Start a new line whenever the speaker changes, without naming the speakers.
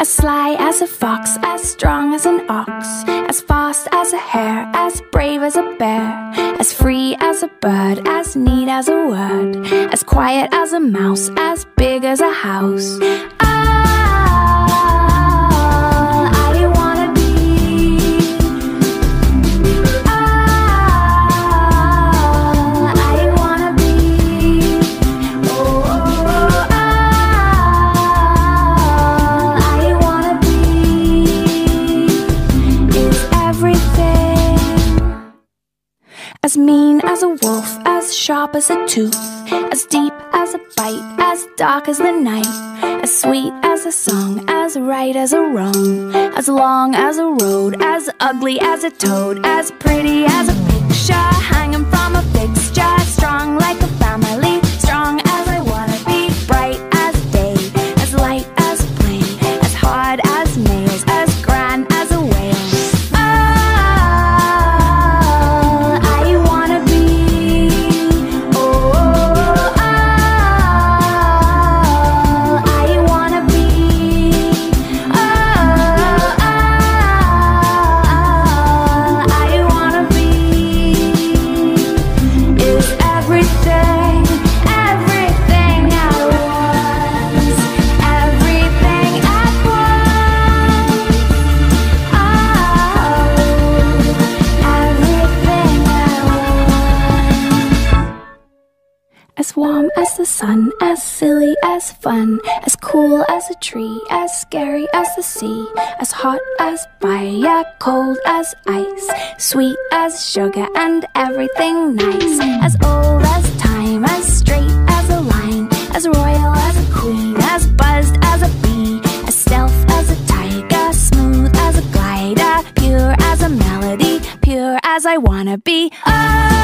As sly as a fox, as strong as an ox, as fast as a hare, as brave as a bear, as free as a bird, as neat as a word, as quiet as a mouse, as big as a house. As mean as a wolf, as sharp as a tooth, as deep as a bite, as dark as the night, as sweet as a song, as right as a wrong, as long as a road, as ugly as a toad, as pretty as a picture hanging from a fixture, strong like a family, strong as I wanna be, bright as day, as light as a plane, as hard as nails, as grand as a whale. As warm as the sun, as silly as fun, as cool as a tree, as scary as the sea, as hot as fire, cold as ice, sweet as sugar and everything nice, as old as time, as straight as a line, as royal as a queen, as buzzed as a bee, as stealth as a tiger, smooth as a glider, pure as a melody, pure as I wanna be. Oh,